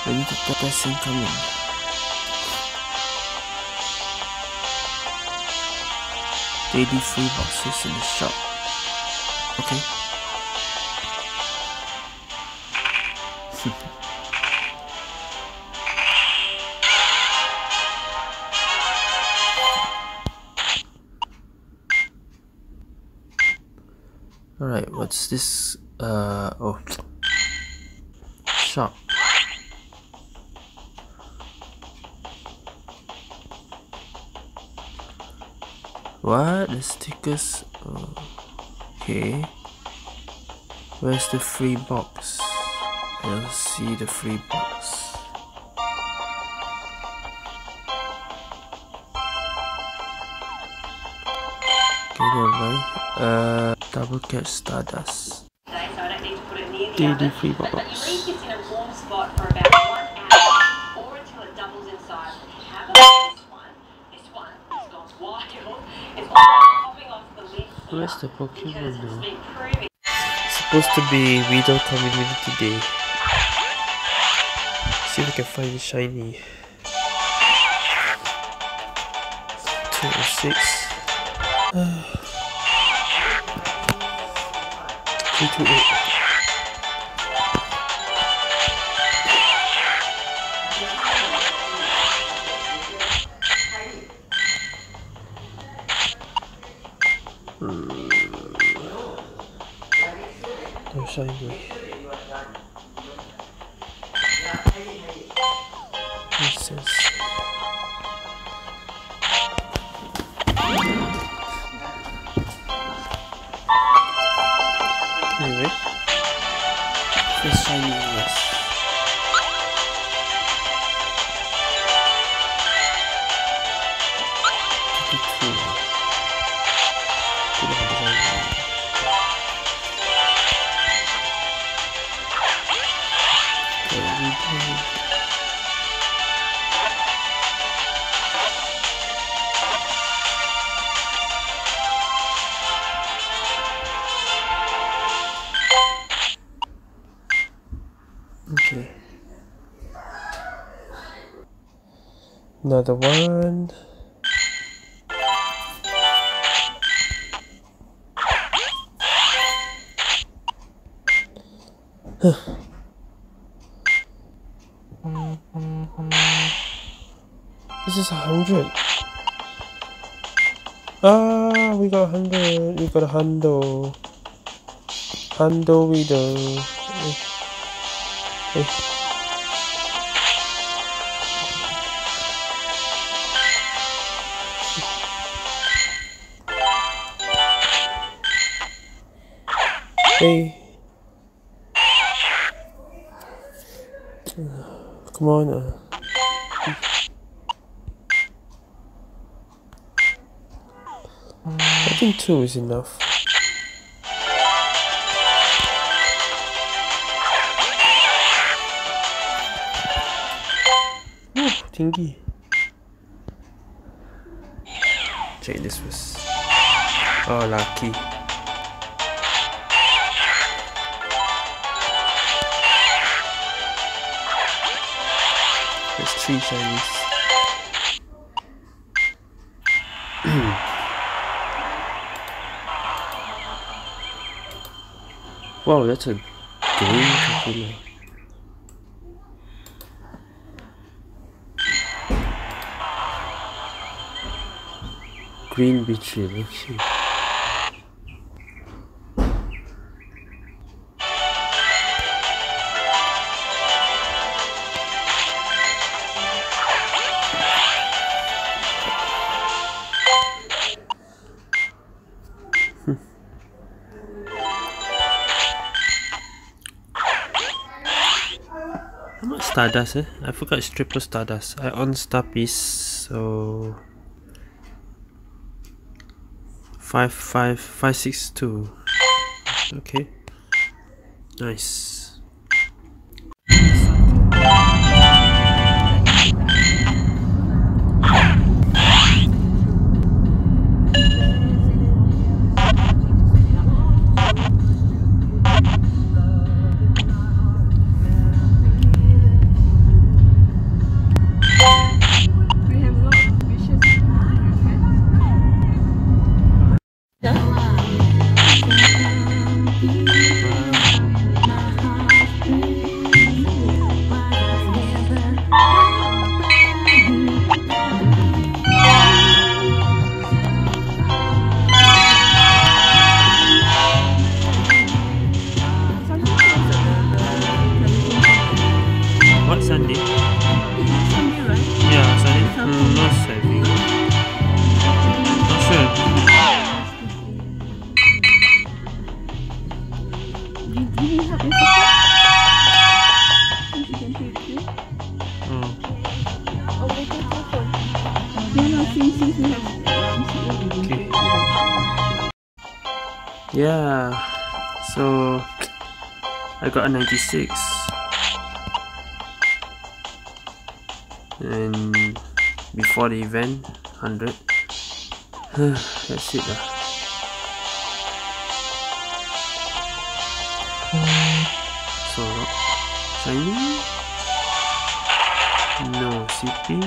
We need to test incoming. Daily free boxes in the shop. Okay. Alright, what's this? Oh. Shop. What? The stickers? Oh. Okay. Where's the free box? I don't see the free box. Okay, never mind. Double catch Stardust. Daily free box. Leave this in a warm spot for about 1 hour or until it doubles in size. Have a look at this one has gone wild. It's all popping off the lid. Where's the Pokemon now? It's supposed to be Widow Community Day. See if we can find a shiny. 206. 328. No shiny. Nonsense. Anyway, first shiny, yes. Okay. Another one. This is 100. Ah, we got 100. We got a handle. Handle Widow. Hey. Hey. Come on. I think 2 is enough. Ooh, tinggi. Check this first. Oh, lucky. There's 3 shinies. Wow, that's a green controller. Green betrayal, let's see. How much Stardust, eh? I forgot it's triple Stardust. I on Star Piece, so 55562. Okay. Nice. What Sunday? Sunday, right? Yeah, Sunday. Not saving. Not sure. Did you help your sister? So she can take you? Oh. Oh, they take your phone. Yeah, no, since we have Okay. Yeah. So I got a 96. And before the event, 100. That's it lah. So shiny? No. CP?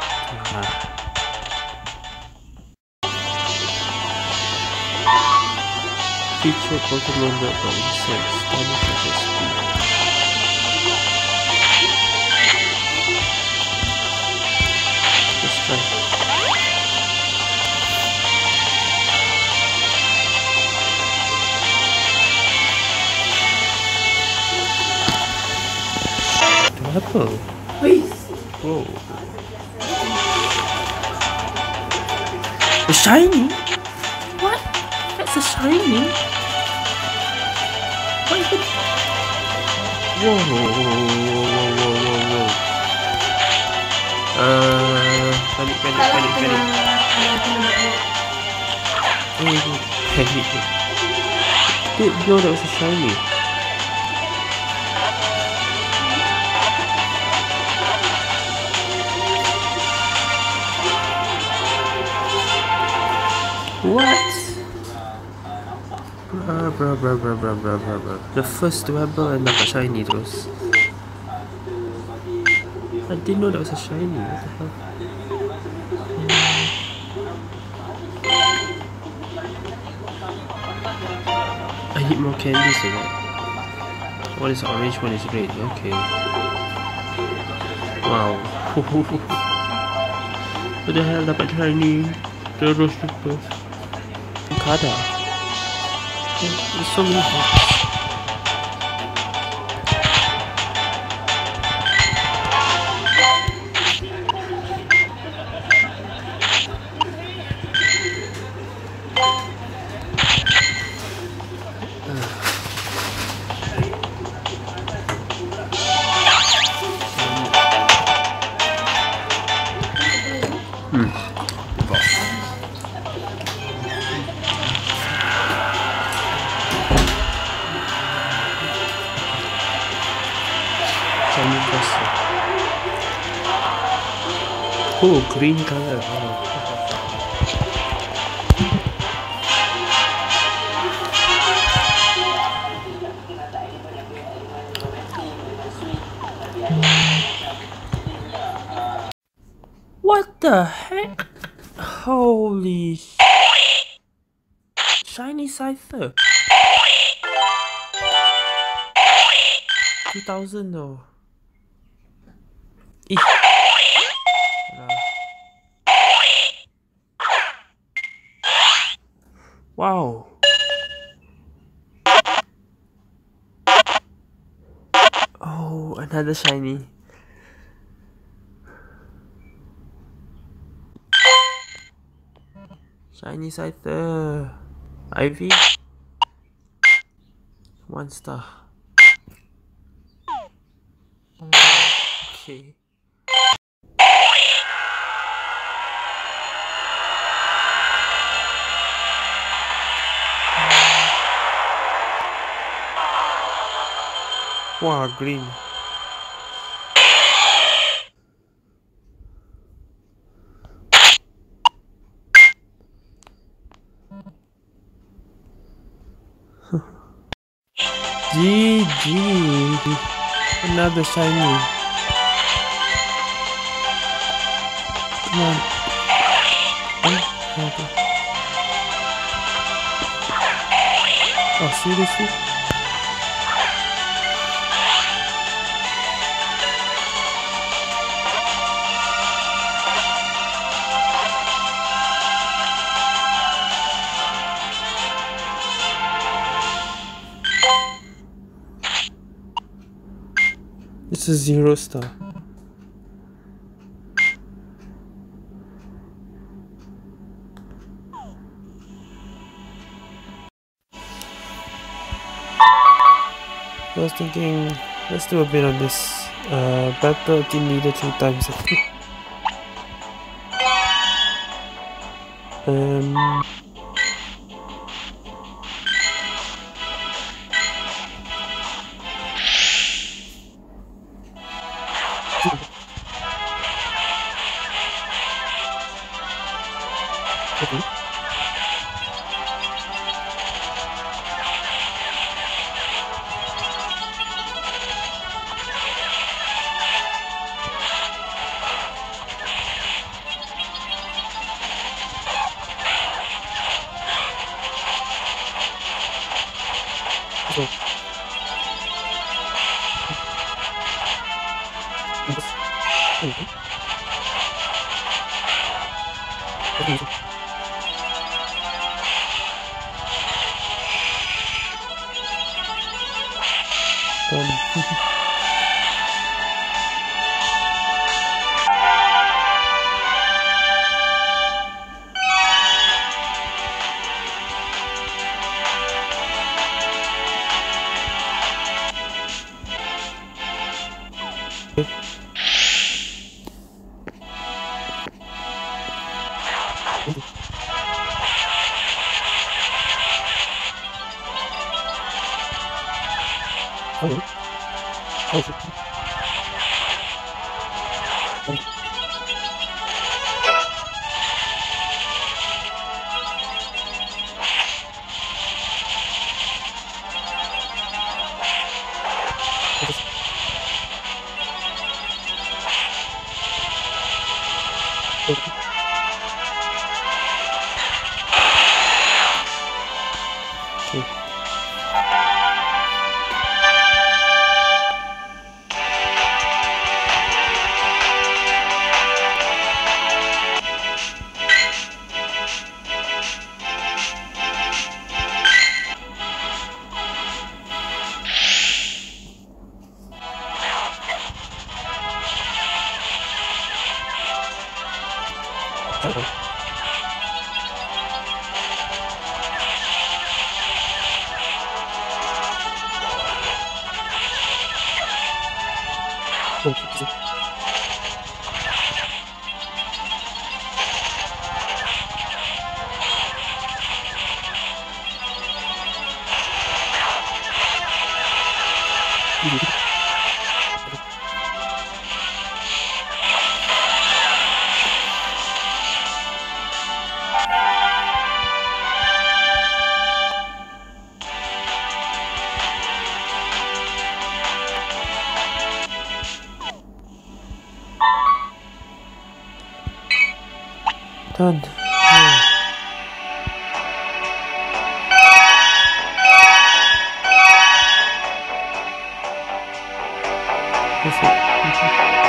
Feature Pokemon that got insects, damage of SP. Let's try. Double. Whoa. A shiny? What? That's a shiny? What is it? Whoa, whoa, whoa, whoa, whoa, whoa. Panic. Panic. Didn't know that was a shiny. What? Bruh. The first rebel and dapat shiny terus. I didn't know that was a shiny. What the hell? I need more candies or what? One is orange, one is red. Okay. Wow. What the hell dapat shiny? Terus. Kada. There's so many boxes. Oh, green color. Wow. What the heck? Holy shiny Scyther. 2000 though. Eek. Wow. Oh, another shiny. Shiny Scyther. Ivy. 1 star. Okay. Wow, green. GG. Another shiny. Come on. Okay. Oh, seriously? It's a 0 star. I was thinking, let's do a bit on this. Battle team leader 2 times. Okay. So, done. That's it.